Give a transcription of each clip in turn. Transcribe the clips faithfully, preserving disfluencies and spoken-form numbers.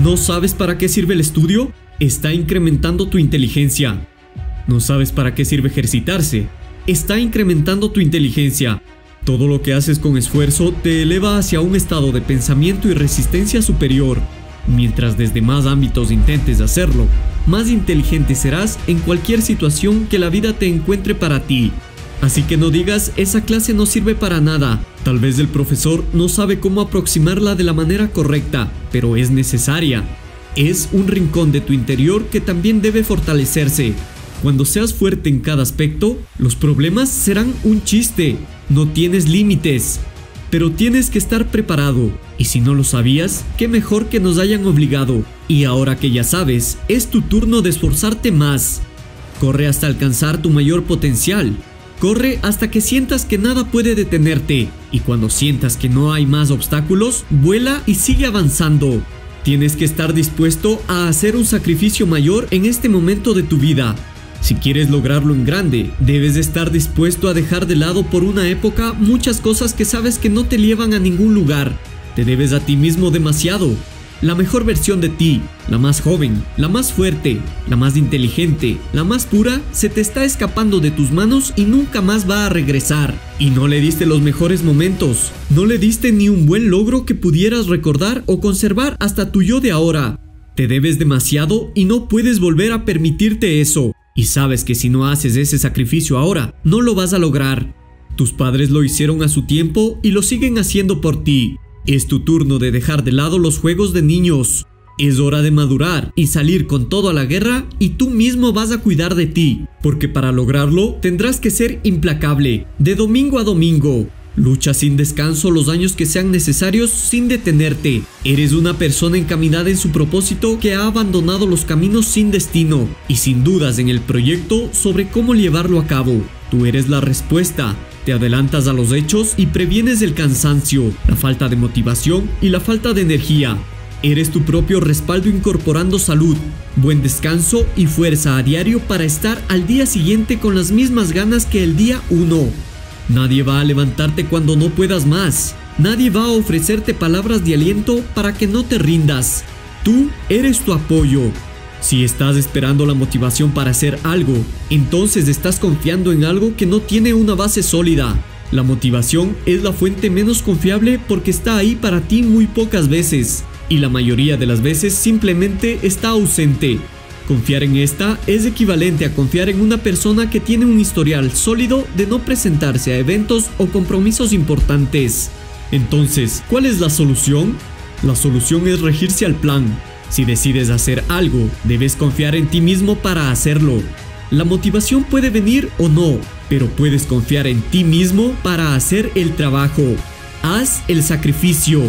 ¿No sabes para qué sirve el estudio? Está incrementando tu inteligencia. ¿No sabes para qué sirve ejercitarse? Está incrementando tu inteligencia. Todo lo que haces con esfuerzo te eleva hacia un estado de pensamiento y resistencia superior. Mientras desde más ámbitos intentes hacerlo, más inteligente serás en cualquier situación que la vida te encuentre para ti. Así que no digas, esa clase no sirve para nada. Tal vez el profesor no sabe cómo aproximarla de la manera correcta, pero es necesaria. Es un rincón de tu interior que también debe fortalecerse. Cuando seas fuerte en cada aspecto, los problemas serán un chiste. No tienes límites. Pero tienes que estar preparado. Y si no lo sabías, qué mejor que nos hayan obligado. Y ahora que ya sabes, es tu turno de esforzarte más. Corre hasta alcanzar tu mayor potencial. Corre hasta que sientas que nada puede detenerte. Y cuando sientas que no hay más obstáculos, vuela y sigue avanzando. Tienes que estar dispuesto a hacer un sacrificio mayor en este momento de tu vida. Si quieres lograrlo en grande, debes estar dispuesto a dejar de lado por una época muchas cosas que sabes que no te llevan a ningún lugar. Te debes a ti mismo demasiado. La mejor versión de ti, la más joven, la más fuerte, la más inteligente, la más pura, se te está escapando de tus manos y nunca más va a regresar. Y no le diste los mejores momentos. No le diste ni un buen logro que pudieras recordar o conservar hasta tu yo de ahora. Te debes demasiado y no puedes volver a permitirte eso. Y sabes que si no haces ese sacrificio ahora, no lo vas a lograr. Tus padres lo hicieron a su tiempo y lo siguen haciendo por ti. Es tu turno de dejar de lado los juegos de niños. Es hora de madurar y salir con todo a la guerra, y tú mismo vas a cuidar de ti. Porque para lograrlo tendrás que ser implacable, de domingo a domingo. Lucha sin descanso los años que sean necesarios sin detenerte. Eres una persona encaminada en su propósito que ha abandonado los caminos sin destino y sin dudas en el proyecto sobre cómo llevarlo a cabo. Tú eres la respuesta. Te adelantas a los hechos y previenes el cansancio, la falta de motivación y la falta de energía. Eres tu propio respaldo incorporando salud, buen descanso y fuerza a diario para estar al día siguiente con las mismas ganas que el día uno. Nadie va a levantarte cuando no puedas más. Nadie va a ofrecerte palabras de aliento para que no te rindas. Tú eres tu apoyo. Si estás esperando la motivación para hacer algo, entonces estás confiando en algo que no tiene una base sólida. La motivación es la fuente menos confiable porque está ahí para ti muy pocas veces, y la mayoría de las veces simplemente está ausente. Confiar en esta es equivalente a confiar en una persona que tiene un historial sólido de no presentarse a eventos o compromisos importantes. Entonces, ¿cuál es la solución? La solución es regirse al plan. Si decides hacer algo, debes confiar en ti mismo para hacerlo. La motivación puede venir o no, pero puedes confiar en ti mismo para hacer el trabajo. Haz el sacrificio.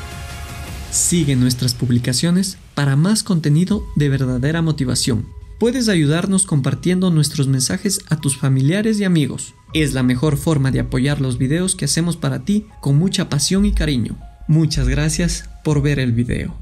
Sigue nuestras publicaciones para más contenido de verdadera motivación. Puedes ayudarnos compartiendo nuestros mensajes a tus familiares y amigos. Es la mejor forma de apoyar los videos que hacemos para ti con mucha pasión y cariño. Muchas gracias por ver el video.